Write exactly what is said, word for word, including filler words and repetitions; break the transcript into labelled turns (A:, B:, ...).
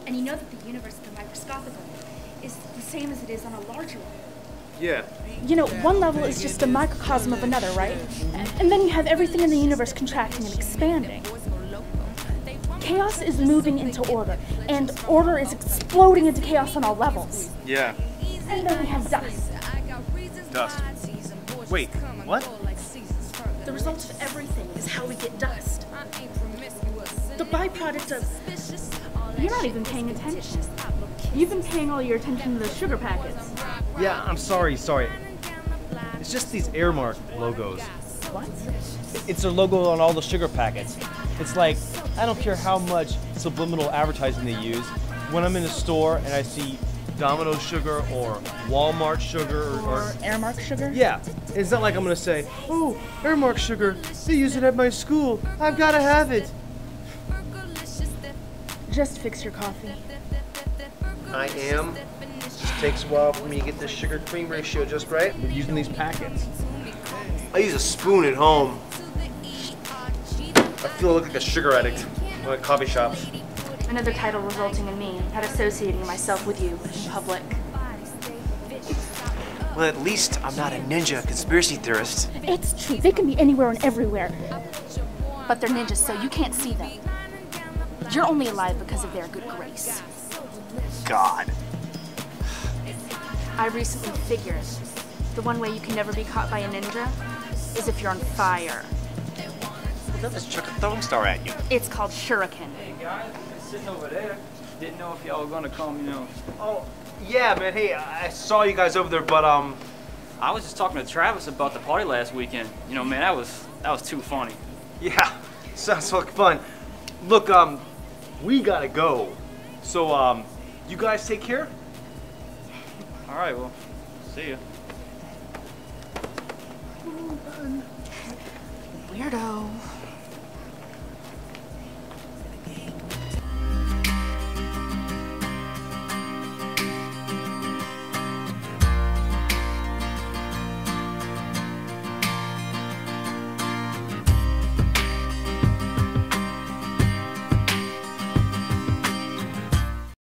A: And you know that the universe at the microscopic level is the same as it is on a larger level.
B: Yeah.
C: You know, one level is just a microcosm of another, right? And then you have everything in the universe contracting and expanding. Chaos is moving into order, and order is exploding into chaos on all levels.
B: Yeah.
C: And then we have dust.
B: Dust. Wait, what?
C: The result of everything is how we get dust. The byproduct of... You're not even paying attention. You've been paying all your attention to the sugar packets.
B: Yeah, I'm sorry, sorry. It's just these Airmark logos.
C: What?
B: It's their logo on all the sugar packets. It's like, I don't care how much subliminal advertising they use. When I'm in a store and I see Domino's sugar or Walmart sugar or,
C: Or Airmark sugar?
B: Yeah, it's not like I'm gonna say, oh, Airmark sugar, they use it at my school. I've gotta have it.
C: Just fix your coffee.
D: I am. Just takes a while for me to get this sugar cream ratio just right.
B: We're using these packets.
D: I use a spoon at home. I feel like a sugar addict when at coffee shops.
C: Another title resulting in me not associating myself with you in public.
D: Well, at least I'm not a ninja conspiracy theorist.
C: It's true. They can be anywhere and everywhere. But they're ninjas, so you can't see them. You're only alive because of their good grace.
D: God.
C: I recently figured the one way you can never be caught by a ninja is if you're on fire.
D: They'll just chuck a throwing star at you.
C: It's called shuriken.
E: Hey guys, I'm sitting over there. Didn't know if y'all were gonna come, you know.
D: Oh, yeah, man. Hey, I saw you guys over there, but um,
E: I was just talking to Travis about the party last weekend. You know, man, that was that was too funny.
D: yeah, sounds like fun. Look, um, we gotta go. So um, you guys take care.
E: All right, well, see ya.
C: Weirdo.